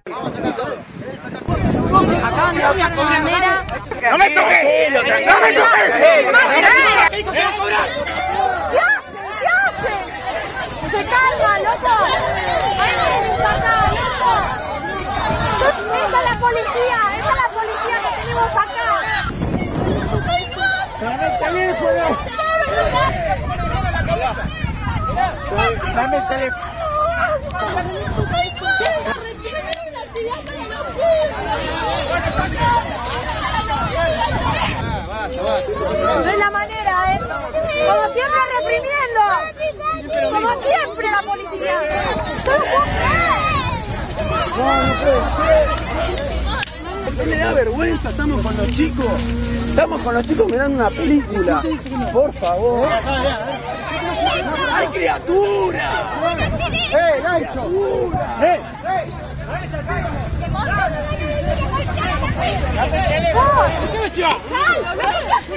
Acaban de bloquear una bandera. ¡No me toques! ¡No me toques! ¿Qué hace? ¡Se calma, loco! ¡Esta es la policía! ¡Esta es la policía que tenemos acá! ¡Dame el teléfono! ¡Dame el teléfono! No es la manera, ¿eh? Como siempre reprimiendo. Como siempre la policía. ¿Qué le da vergüenza? Estamos con los chicos. Estamos con los chicos mirando una película. Por favor. ¡Hay criatura! Nacho! ¡Oh!